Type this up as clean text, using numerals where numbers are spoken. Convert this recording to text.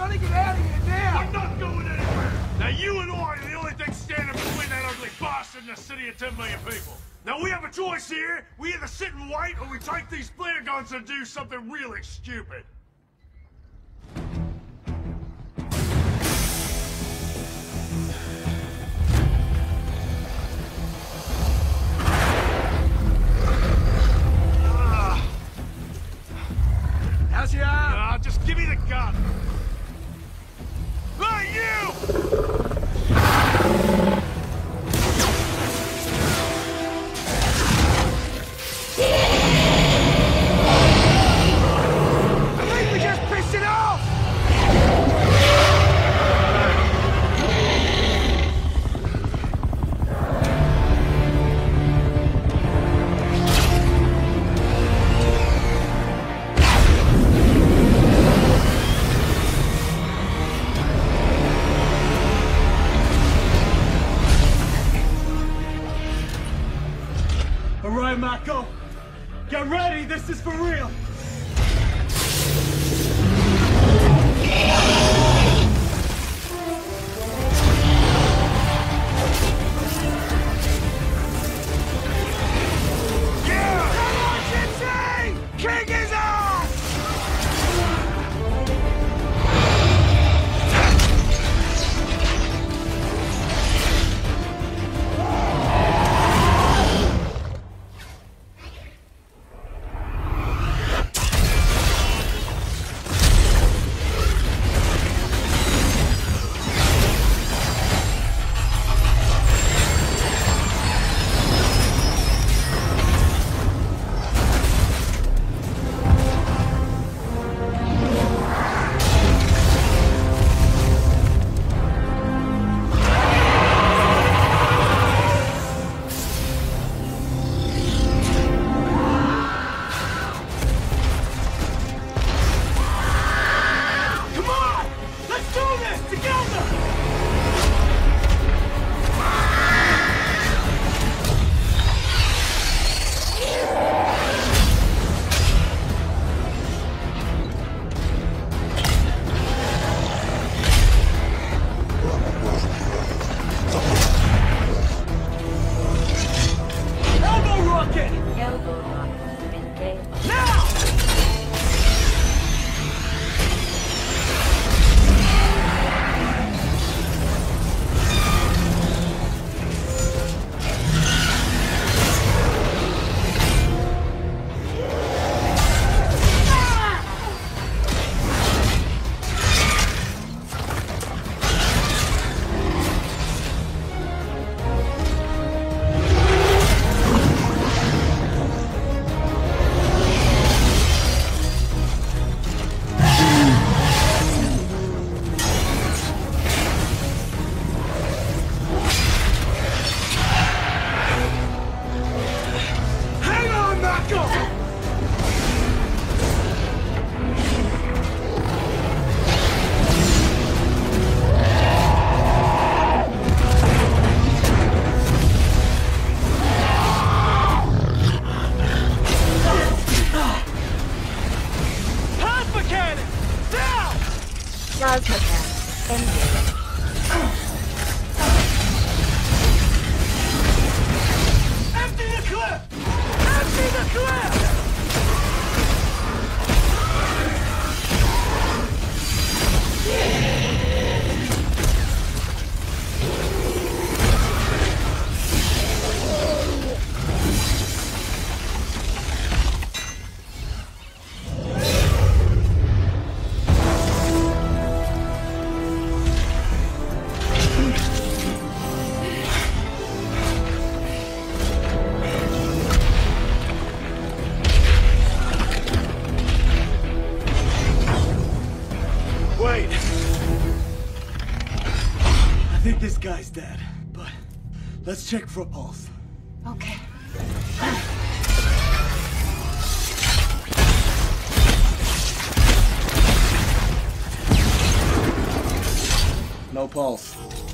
gotta get out of here now! We're not going anywhere! Now you and I are the only thing standing between that ugly bastard and a city of 10 million people. Now we have a choice here. We either sit and wait or we take these flare guns and do something really stupid. How's your arm? Just give me the gun. Hey, you! I think we just pissed it off! All right, Mako. Get ready, this is for real. King his ass! Plasma cannon engaged. Empty the clip! Empty the clip! Wait. I think this guy's dead, but let's check for a pulse. Okay. No pulse.